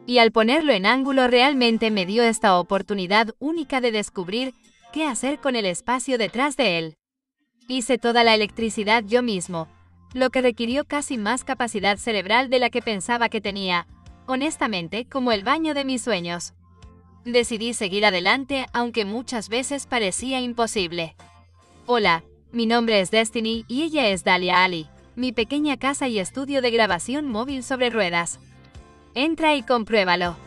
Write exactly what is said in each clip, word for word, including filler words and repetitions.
Y al ponerlo en ángulo realmente me dio esta oportunidad única de descubrir qué hacer con el espacio detrás de él. Hice toda la electricidad yo mismo, lo que requirió casi más capacidad cerebral de la que pensaba que tenía, honestamente, como el baño de mis sueños. Decidí seguir adelante, aunque muchas veces parecía imposible. Hola, mi nombre es Destiny y ella es Dalia Ali, mi pequeña casa y estudio de grabación móvil sobre ruedas. Entra y compruébalo.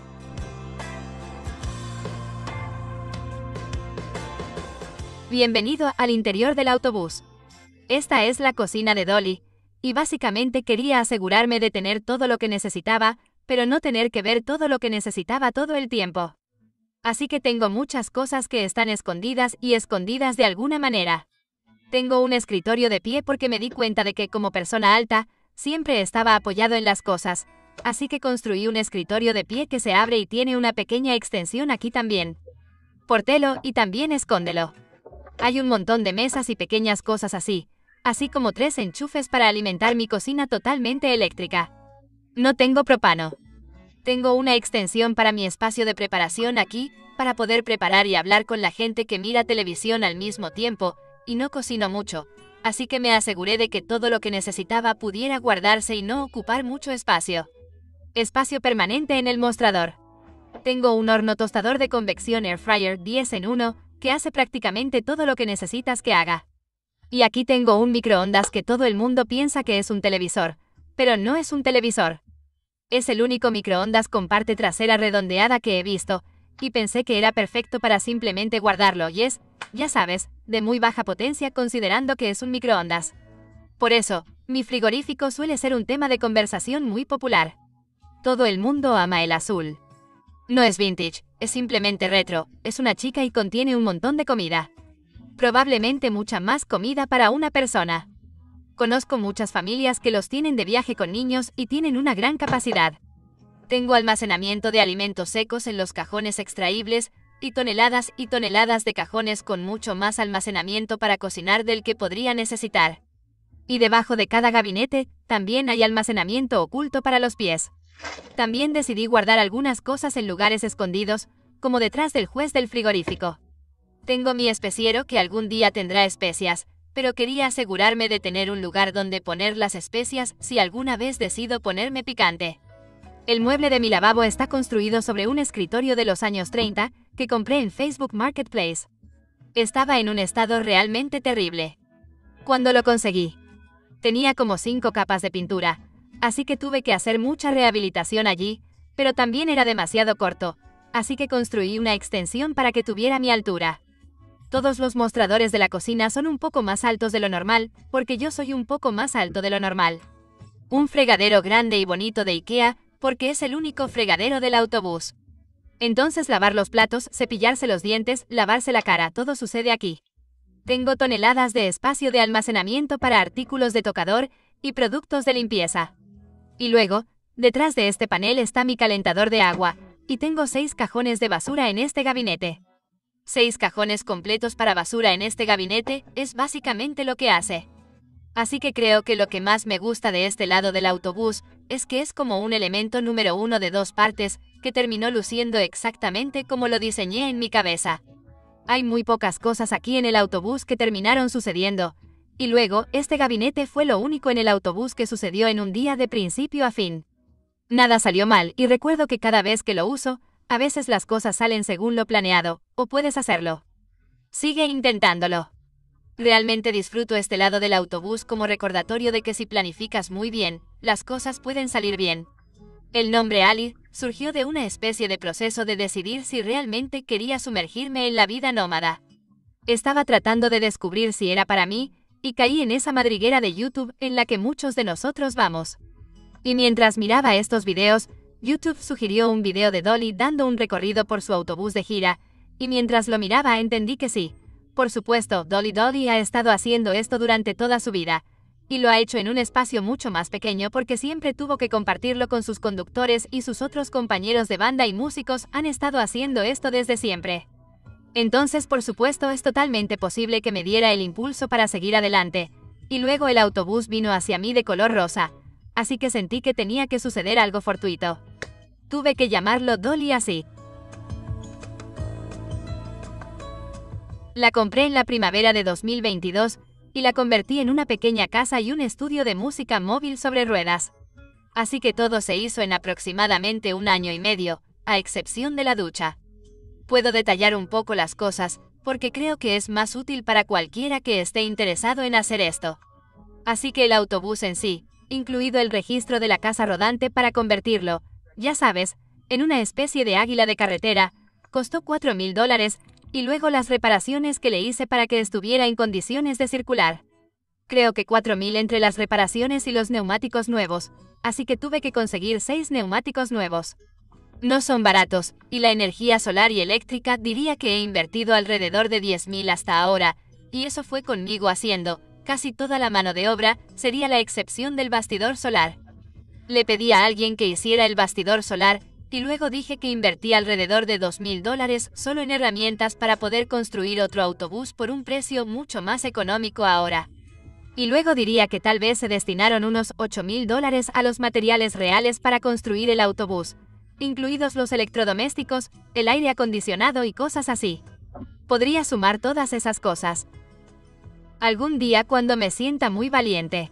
Bienvenido al interior del autobús. Esta es la cocina de Dolly, y básicamente quería asegurarme de tener todo lo que necesitaba, pero no tener que ver todo lo que necesitaba todo el tiempo. Así que tengo muchas cosas que están escondidas y escondidas de alguna manera. Tengo un escritorio de pie porque me di cuenta de que como persona alta, siempre estaba apoyado en las cosas, así que construí un escritorio de pie que se abre y tiene una pequeña extensión aquí también. Pórtelo y también escóndelo. Hay un montón de mesas y pequeñas cosas así, así como tres enchufes para alimentar mi cocina totalmente eléctrica. No tengo propano. Tengo una extensión para mi espacio de preparación aquí, para poder preparar y hablar con la gente que mira televisión al mismo tiempo, y no cocino mucho, así que me aseguré de que todo lo que necesitaba pudiera guardarse y no ocupar mucho espacio. Espacio permanente en el mostrador. Tengo un horno tostador de convección Air Fryer diez en uno, que hace prácticamente todo lo que necesitas que haga. Y aquí tengo un microondas que todo el mundo piensa que es un televisor, pero no es un televisor. Es el único microondas con parte trasera redondeada que he visto, y pensé que era perfecto para simplemente guardarlo y es, ya sabes, de muy baja potencia considerando que es un microondas. Por eso, mi frigorífico suele ser un tema de conversación muy popular. Todo el mundo ama el azul. No es vintage, es simplemente retro, es una chica y contiene un montón de comida. Probablemente mucha más comida para una persona. Conozco muchas familias que los tienen de viaje con niños y tienen una gran capacidad. Tengo almacenamiento de alimentos secos en los cajones extraíbles y toneladas y toneladas de cajones con mucho más almacenamiento para cocinar del que podría necesitar. Y debajo de cada gabinete también hay almacenamiento oculto para los pies. También decidí guardar algunas cosas en lugares escondidos, como detrás del juez del frigorífico. Tengo mi especiero que algún día tendrá especias, pero quería asegurarme de tener un lugar donde poner las especias si alguna vez decido ponerme picante. El mueble de mi lavabo está construido sobre un escritorio de los años treinta que compré en Facebook Marketplace. Estaba en un estado realmente terrible. Cuando lo conseguí, tenía como cinco capas de pintura, así que tuve que hacer mucha rehabilitación allí, pero también era demasiado corto, así que construí una extensión para que tuviera mi altura. Todos los mostradores de la cocina son un poco más altos de lo normal, porque yo soy un poco más alto de lo normal. Un fregadero grande y bonito de IKEA, porque es el único fregadero del autobús. Entonces lavar los platos, cepillarse los dientes, lavarse la cara, todo sucede aquí. Tengo toneladas de espacio de almacenamiento para artículos de tocador y productos de limpieza. Y luego, detrás de este panel está mi calentador de agua, y tengo seis cajones de basura en este gabinete. Seis cajones completos para basura en este gabinete es básicamente lo que hace. Así que creo que lo que más me gusta de este lado del autobús es que es como un elemento número uno de dos partes que terminó luciendo exactamente como lo diseñé en mi cabeza. Hay muy pocas cosas aquí en el autobús que terminaron sucediendo, y luego este gabinete fue lo único en el autobús que sucedió en un día de principio a fin. Nada salió mal y recuerdo que cada vez que lo uso, a veces las cosas salen según lo planeado, o puedes hacerlo. Sigue intentándolo. Realmente disfruto este lado del autobús como recordatorio de que si planificas muy bien, las cosas pueden salir bien. El nombre Ali surgió de una especie de proceso de decidir si realmente quería sumergirme en la vida nómada. Estaba tratando de descubrir si era para mí, y caí en esa madriguera de YouTube en la que muchos de nosotros vamos. Y mientras miraba estos videos, YouTube sugirió un video de Dolly dando un recorrido por su autobús de gira, y mientras lo miraba entendí que sí. Por supuesto, Dolly Dolly ha estado haciendo esto durante toda su vida, y lo ha hecho en un espacio mucho más pequeño porque siempre tuvo que compartirlo con sus conductores y sus otros compañeros de banda y músicos han estado haciendo esto desde siempre. Entonces, por supuesto, es totalmente posible que me diera el impulso para seguir adelante, y luego el autobús vino hacia mí de color rosa, así que sentí que tenía que suceder algo fortuito. Tuve que llamarlo Dolly así. La compré en la primavera de dos mil veintidós y la convertí en una pequeña casa y un estudio de música móvil sobre ruedas. Así que todo se hizo en aproximadamente un año y medio, a excepción de la ducha. Puedo detallar un poco las cosas, porque creo que es más útil para cualquiera que esté interesado en hacer esto. Así que el autobús en sí, incluido el registro de la casa rodante para convertirlo, ya sabes, en una especie de águila de carretera, costó cuatro mil dólares, y luego las reparaciones que le hice para que estuviera en condiciones de circular. Creo que cuatro mil entre las reparaciones y los neumáticos nuevos, así que tuve que conseguir seis neumáticos nuevos. No son baratos, y la energía solar y eléctrica diría que he invertido alrededor de diez mil hasta ahora, y eso fue conmigo haciendo casi toda la mano de obra, sería la excepción del bastidor solar. Le pedí a alguien que hiciera el bastidor solar, y luego dije que invertí alrededor de dos mil dólares solo en herramientas para poder construir otro autobús por un precio mucho más económico ahora. Y luego diría que tal vez se destinaron unos ocho mil dólares a los materiales reales para construir el autobús, incluidos los electrodomésticos, el aire acondicionado y cosas así. Podría sumar todas esas cosas. Algún día cuando me sienta muy valiente.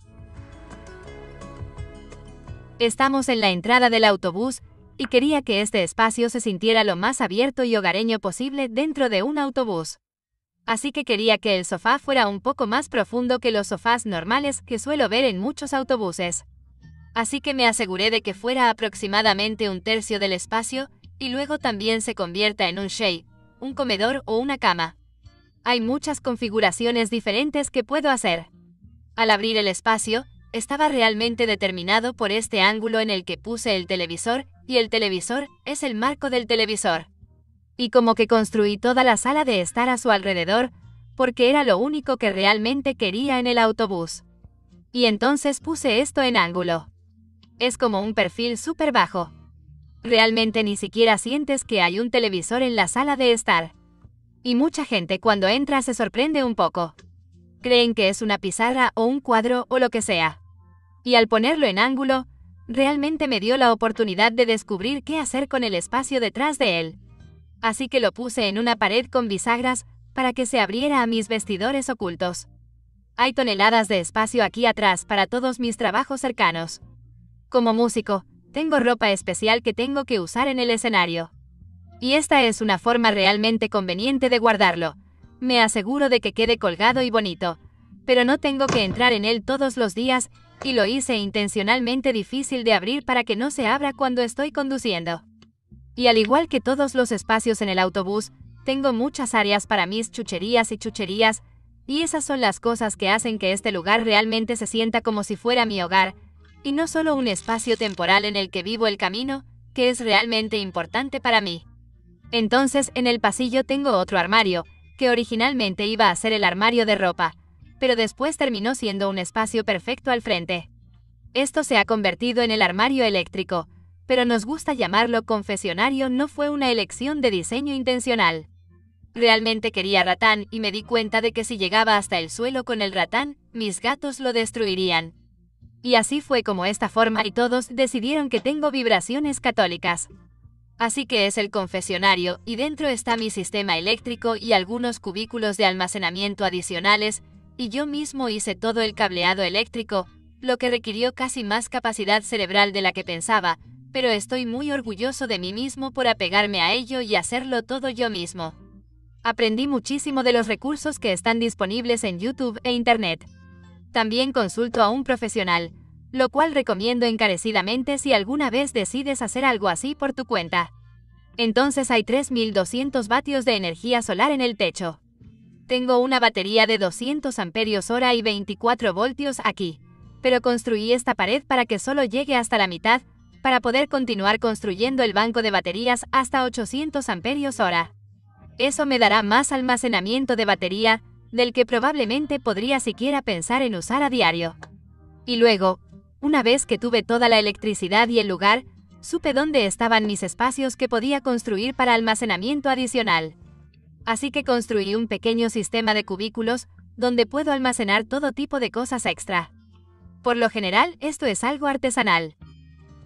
Estamos en la entrada del autobús, y quería que este espacio se sintiera lo más abierto y hogareño posible dentro de un autobús. Así que quería que el sofá fuera un poco más profundo que los sofás normales que suelo ver en muchos autobuses. Así que me aseguré de que fuera aproximadamente un tercio del espacio, y luego también se convierta en un shade, un comedor o una cama. Hay muchas configuraciones diferentes que puedo hacer. Al abrir el espacio, estaba realmente determinado por este ángulo en el que puse el televisor, y el televisor es el marco del televisor. Y como que construí toda la sala de estar a su alrededor, porque era lo único que realmente quería en el autobús. Y entonces puse esto en ángulo. Es como un perfil súper bajo. Realmente ni siquiera sientes que hay un televisor en la sala de estar. Y mucha gente cuando entra se sorprende un poco. Creen que es una pizarra o un cuadro o lo que sea. Y al ponerlo en ángulo, realmente me dio la oportunidad de descubrir qué hacer con el espacio detrás de él. Así que lo puse en una pared con bisagras para que se abriera a mis vestidores ocultos. Hay toneladas de espacio aquí atrás para todos mis trabajos cercanos. Como músico, tengo ropa especial que tengo que usar en el escenario. Y esta es una forma realmente conveniente de guardarlo. Me aseguro de que quede colgado y bonito, pero no tengo que entrar en él todos los días, y lo hice intencionalmente difícil de abrir para que no se abra cuando estoy conduciendo. Y al igual que todos los espacios en el autobús, tengo muchas áreas para mis chucherías y chucherías, y esas son las cosas que hacen que este lugar realmente se sienta como si fuera mi hogar, y no solo un espacio temporal en el que vivo el camino, que es realmente importante para mí. Entonces, en el pasillo tengo otro armario, que originalmente iba a ser el armario de ropa, pero después terminó siendo un espacio perfecto al frente. Esto se ha convertido en el armario eléctrico, pero nos gusta llamarlo confesionario, no fue una elección de diseño intencional. Realmente quería ratán y me di cuenta de que si llegaba hasta el suelo con el ratán, mis gatos lo destruirían. Y así fue como esta forma y todos decidieron que tengo vibraciones católicas. Así que es el confesionario y dentro está mi sistema eléctrico y algunos cubículos de almacenamiento adicionales, y yo mismo hice todo el cableado eléctrico, lo que requirió casi más capacidad cerebral de la que pensaba, pero estoy muy orgulloso de mí mismo por apegarme a ello y hacerlo todo yo mismo. Aprendí muchísimo de los recursos que están disponibles en YouTube e Internet. También consulto a un profesional, lo cual recomiendo encarecidamente si alguna vez decides hacer algo así por tu cuenta. Entonces hay tres mil doscientos vatios de energía solar en el techo. Tengo una batería de doscientos amperios hora y veinticuatro voltios aquí, pero construí esta pared para que solo llegue hasta la mitad, para poder continuar construyendo el banco de baterías hasta ochocientos amperios hora. Eso me dará más almacenamiento de batería, del que probablemente podría siquiera pensar en usar a diario. Y luego, una vez que tuve toda la electricidad y el lugar, supe dónde estaban mis espacios que podía construir para almacenamiento adicional. Así que construí un pequeño sistema de cubículos, donde puedo almacenar todo tipo de cosas extra. Por lo general, esto es algo artesanal.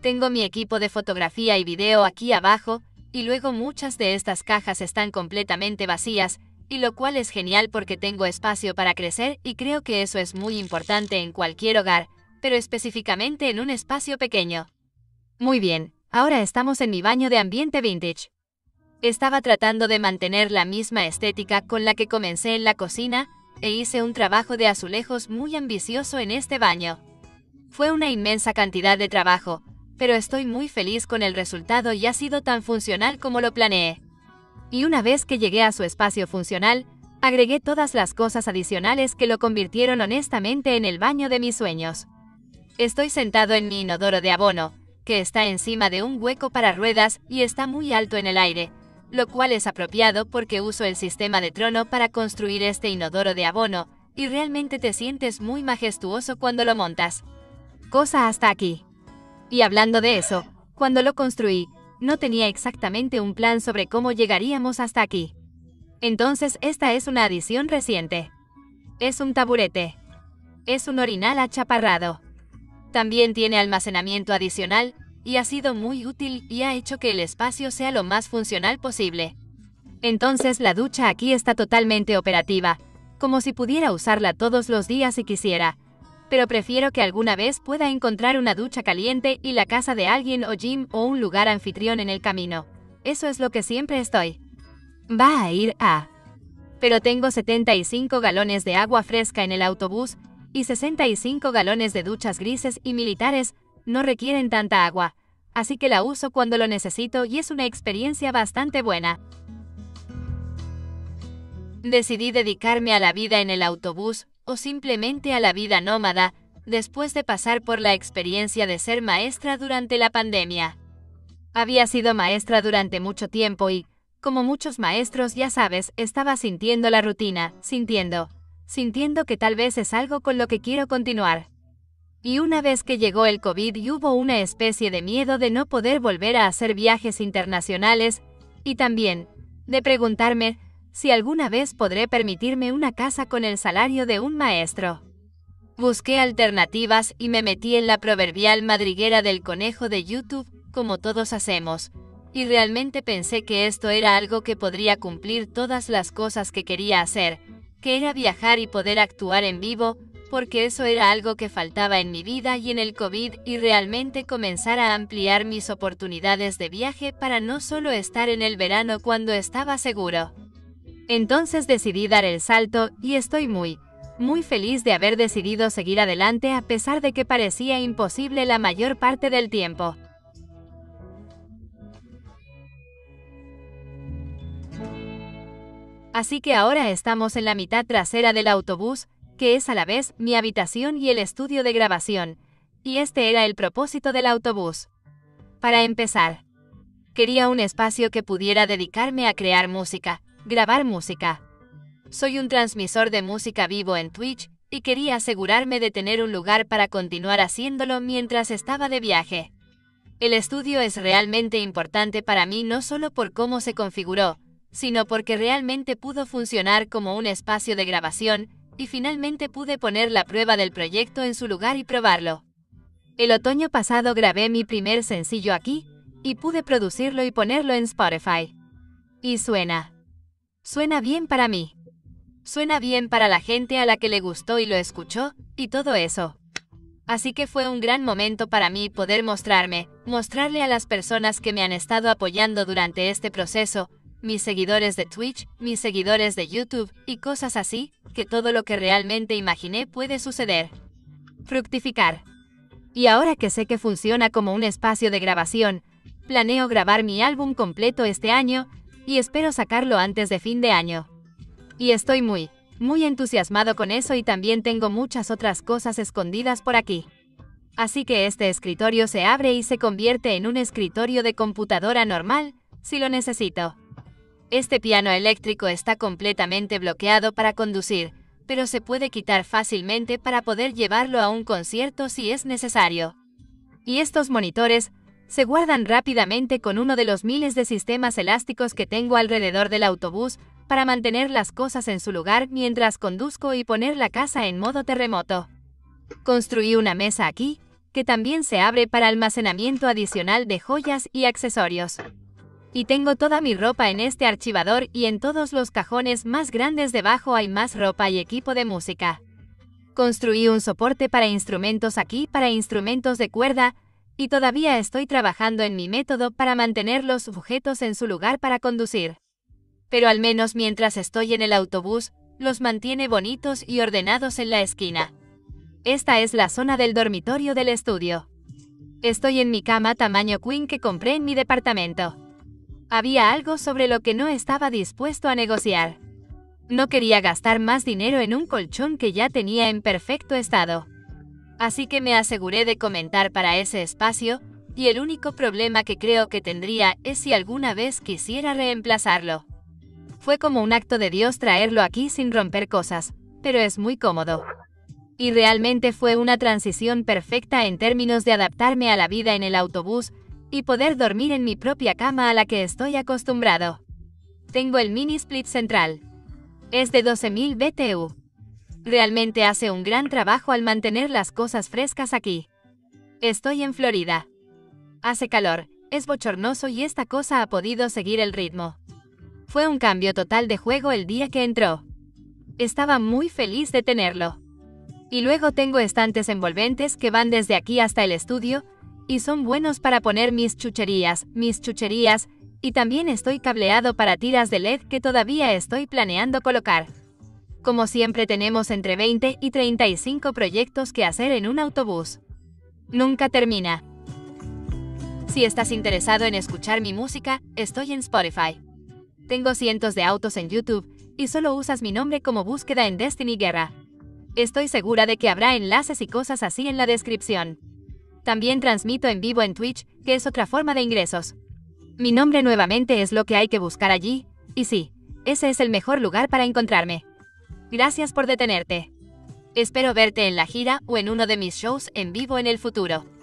Tengo mi equipo de fotografía y video aquí abajo, y luego muchas de estas cajas están completamente vacías, y lo cual es genial porque tengo espacio para crecer y creo que eso es muy importante en cualquier hogar, pero específicamente en un espacio pequeño. Muy bien, ahora estamos en mi baño de ambiente vintage. Estaba tratando de mantener la misma estética con la que comencé en la cocina, e hice un trabajo de azulejos muy ambicioso en este baño. Fue una inmensa cantidad de trabajo, pero estoy muy feliz con el resultado y ha sido tan funcional como lo planeé. Y una vez que llegué a su espacio funcional, agregué todas las cosas adicionales que lo convirtieron honestamente en el baño de mis sueños. Estoy sentado en mi inodoro de abono, que está encima de un hueco para ruedas y está muy alto en el aire, lo cual es apropiado porque uso el sistema de trono para construir este inodoro de abono, y realmente te sientes muy majestuoso cuando lo montas. Cosa hasta aquí. Y hablando de eso, cuando lo construí, no tenía exactamente un plan sobre cómo llegaríamos hasta aquí. Entonces esta es una adición reciente. Es un taburete. Es un orinal achaparrado. También tiene almacenamiento adicional, y ha sido muy útil y ha hecho que el espacio sea lo más funcional posible. Entonces la ducha aquí está totalmente operativa, como si pudiera usarla todos los días si quisiera. Pero prefiero que alguna vez pueda encontrar una ducha caliente y la casa de alguien o gym o un lugar anfitrión en el camino. Eso es lo que siempre estoy. Va a ir a. Pero tengo setenta y cinco galones de agua fresca en el autobús y sesenta y cinco galones de duchas grises y militares, no requieren tanta agua, así que la uso cuando lo necesito y es una experiencia bastante buena. Decidí dedicarme a la vida en el autobús, o simplemente a la vida nómada, después de pasar por la experiencia de ser maestra durante la pandemia. Había sido maestra durante mucho tiempo y, como muchos maestros ya sabes, estaba sintiendo la rutina, sintiendo, sintiendo que tal vez es algo con lo que quiero continuar. Y una vez que llegó el COVID y hubo una especie de miedo de no poder volver a hacer viajes internacionales, y también, de preguntarme, si alguna vez podré permitirme una casa con el salario de un maestro. Busqué alternativas y me metí en la proverbial madriguera del conejo de YouTube, como todos hacemos, y realmente pensé que esto era algo que podría cumplir todas las cosas que quería hacer, que era viajar y poder actuar en vivo, porque eso era algo que faltaba en mi vida y en el COVID, y realmente comenzar a ampliar mis oportunidades de viaje para no solo estar en el verano cuando estaba seguro. Entonces decidí dar el salto y estoy muy, muy feliz de haber decidido seguir adelante a pesar de que parecía imposible la mayor parte del tiempo. Así que ahora estamos en la mitad trasera del autobús, que es a la vez mi habitación y el estudio de grabación, y este era el propósito del autobús. Para empezar, quería un espacio que pudiera dedicarme a crear música. Grabar música. Soy un transmisor de música vivo en Twitch y quería asegurarme de tener un lugar para continuar haciéndolo mientras estaba de viaje. El estudio es realmente importante para mí no solo por cómo se configuró, sino porque realmente pudo funcionar como un espacio de grabación y finalmente pude poner la prueba del proyecto en su lugar y probarlo. El otoño pasado grabé mi primer sencillo aquí y pude producirlo y ponerlo en Spotify. Y suena. Suena bien para mí. Suena bien para la gente a la que le gustó y lo escuchó, y todo eso. Así que fue un gran momento para mí poder mostrarme, mostrarle a las personas que me han estado apoyando durante este proceso, mis seguidores de Twitch, mis seguidores de YouTube, y cosas así, que todo lo que realmente imaginé puede suceder. Fructificar. Y ahora que sé que funciona como un espacio de grabación, planeo grabar mi álbum completo este año, y espero sacarlo antes de fin de año. Y estoy muy, muy entusiasmado con eso y también tengo muchas otras cosas escondidas por aquí. Así que este escritorio se abre y se convierte en un escritorio de computadora normal, si lo necesito. Este piano eléctrico está completamente bloqueado para conducir, pero se puede quitar fácilmente para poder llevarlo a un concierto si es necesario. Y estos monitores se guardan rápidamente con uno de los miles de sistemas elásticos que tengo alrededor del autobús para mantener las cosas en su lugar mientras conduzco y poner la casa en modo terremoto. Construí una mesa aquí, que también se abre para almacenamiento adicional de joyas y accesorios. Y tengo toda mi ropa en este archivador y en todos los cajones más grandes debajo hay más ropa y equipo de música. Construí un soporte para instrumentos aquí para instrumentos de cuerda y todavía estoy trabajando en mi método para mantener los sujetos en su lugar para conducir. Pero al menos mientras estoy en el autobús, los mantiene bonitos y ordenados en la esquina. Esta es la zona del dormitorio del estudio. Estoy en mi cama tamaño queen que compré en mi departamento. Había algo sobre lo que no estaba dispuesto a negociar. No quería gastar más dinero en un colchón que ya tenía en perfecto estado. Así que me aseguré de comentar para ese espacio, y el único problema que creo que tendría es si alguna vez quisiera reemplazarlo. Fue como un acto de Dios traerlo aquí sin romper cosas, pero es muy cómodo. Y realmente fue una transición perfecta en términos de adaptarme a la vida en el autobús y poder dormir en mi propia cama a la que estoy acostumbrado. Tengo el mini split central. Es de doce mil B T U. Realmente hace un gran trabajo al mantener las cosas frescas aquí. Estoy en Florida. Hace calor, es bochornoso y esta cosa ha podido seguir el ritmo. Fue un cambio total de juego el día que entró. Estaba muy feliz de tenerlo. Y luego tengo estantes envolventes que van desde aquí hasta el estudio, y son buenos para poner mis chucherías, mis chucherías, y también estoy cableado para tiras de L E D que todavía estoy planeando colocar. Como siempre tenemos entre veinte y treinta y cinco proyectos que hacer en un autobús. Nunca termina. Si estás interesado en escuchar mi música, estoy en Spotify. Tengo cientos de autos en YouTube, y solo usas mi nombre como búsqueda en Destiny Guerra. Estoy segura de que habrá enlaces y cosas así en la descripción. También transmito en vivo en Twitch, que es otra forma de ingresos. Mi nombre nuevamente es lo que hay que buscar allí, y sí, ese es el mejor lugar para encontrarme. Gracias por detenerte. Espero verte en la gira o en uno de mis shows en vivo en el futuro.